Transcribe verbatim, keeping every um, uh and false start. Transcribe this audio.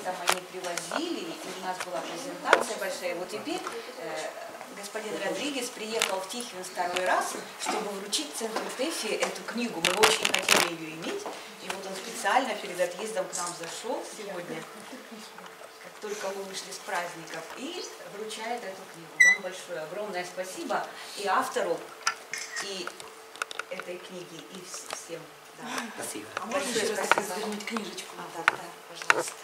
летом они привозили, и у нас была презентация большая. Вот теперь э, господин Родригес приехал в Тихвин второй раз, чтобы вручить центру ТЭФИ эту книгу. Мы очень хотели ее иметь, и вот он специально перед отъездом к нам зашел сегодня, как только мы вышли с праздников, и вручает эту книгу. Вам большое, огромное спасибо и автору, и этой книги, и всем. Да. Спасибо. А можно еще раз развернуть книжечку? А, да, да, пожалуйста.